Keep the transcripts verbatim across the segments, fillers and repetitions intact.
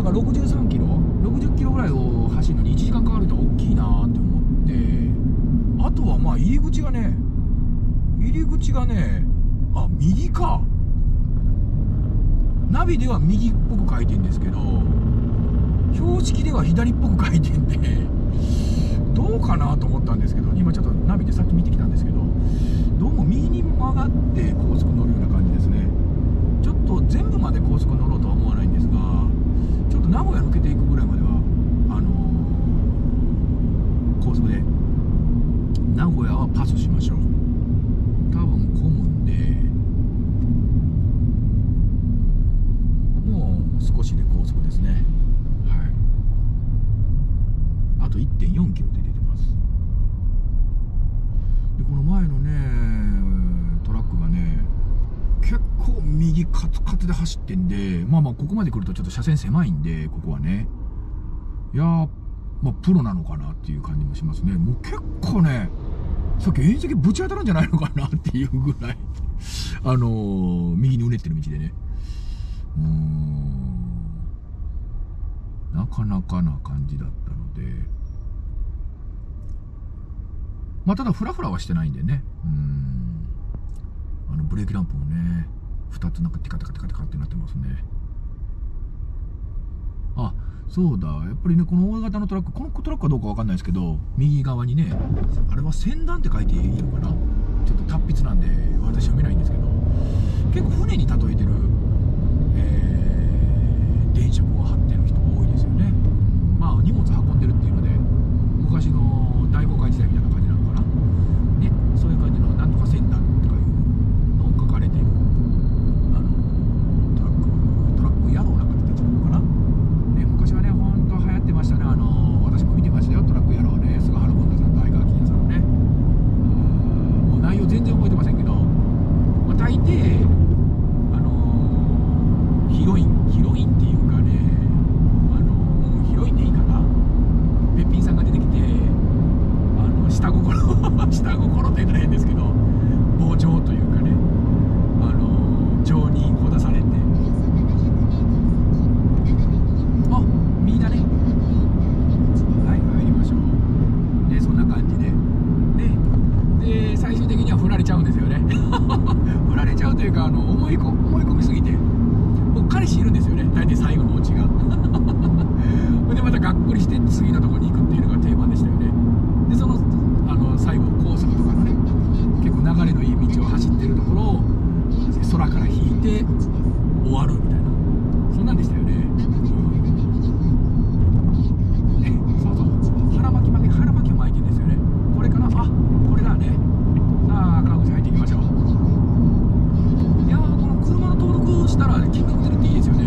からろくじゅうさんキロろくじゅっキロぐらいを走るのにいちじかんかかると大きいなって思って、あとはまあ入り口がね入り口がねあ右か、ナビでは右っぽく書いてんですけど標識では左っぽく書いてんでどうかなと思ったんですけど、今ちょっとナビでさっき見てきたんですけど、どうも右に曲がって高速乗るような感じですね。ちょっと全部まで高速乗ろうとは思わないんですが、ちょっと名古屋抜けていくぐらいまではあのー、高速で名古屋はパスしましょう。多分混むんでもう少しで高速ですね。はい、あと いってんよんキロで出てます。でこの前のねトラックがね結構右カツカツで走ってんで、まあまあここまで来るとちょっと車線狭いんで、ここはねいやー、まあプロなのかなっていう感じもしますね。もう結構ねさっき縁石ぶち当たるんじゃないのかなっていうぐらいあのー、右にうねってる道でね、うーんなかなかな感じだったので、まあただフラフラはしてないんでね、うーんあのブレーキランプもねふたつなんかテカテカテカテカってなってますね。あ、そうだ、やっぱりねこの大型のトラック、このトラックかどうかわかんないですけど、右側にねあれは船団って書いていいのかな、ちょっと達筆なんで私読めないんですけど、結構船に例えてる、えー、電飾を貼ってる人が多いですよね。まあ荷物運んでるっていうので昔の大航海時代みたいな感じなのかなね、そういう感じのなんとか船団とかいうのを書かれているあのトラックトラック野郎な方たちなのかなね。昔はねほんと流行ってましたね。あの私も見てましたよ、トラック野郎ね、菅原文太さんと相川金也さんのね、もう内容全然覚えてませんけど、まあ、大抵あのヒロインヒロインっていうかね、あのヒロインでいいかな、べっぴんさんが出てきてあの下心下心って言ったら変ですけど傍聴というかね、あの情にほだされて、あ右だね、はい入りましょう。でそんな感じでね、で最終的には振られちゃうんですよね振られちゃうというか、あの思いこ思い込みすぎてもう彼氏いるんですよね、大体最後のオチがでまたがっくりして次のところに行くっていうのが定番でしたよね。でそのあの最後高速とかのね結構流れのいい道を走ってるところを空から引いて終わるみたいな、そんなんでしたよね。ね、そうそう腹巻き巻き腹巻きを巻いてるんですよね。これかな、あこれだね。さあ川口入っていきましょう。いやーこの車の登録したら金額出るっていいですよね。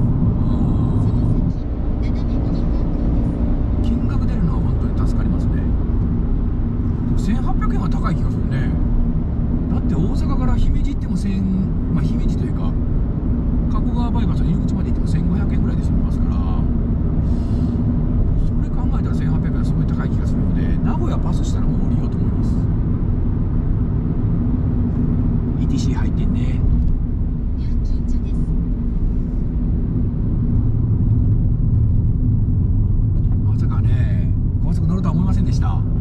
金額出るのは本当に助かりますね。せんはっぴゃくえんは高い気がするね。だって大阪から姫路行ってもせん、まあ姫路というか加古川バイパスの入り口まで行ってもせんごひゃくえんぐらいで済みますから、それ考えたらせんはっぴゃくえんはすごい高い気がするので、名古屋パスしたらもう降りようと思います。 イーティーシー 入ってんね。まさかね高速乗るとは思いませんでした。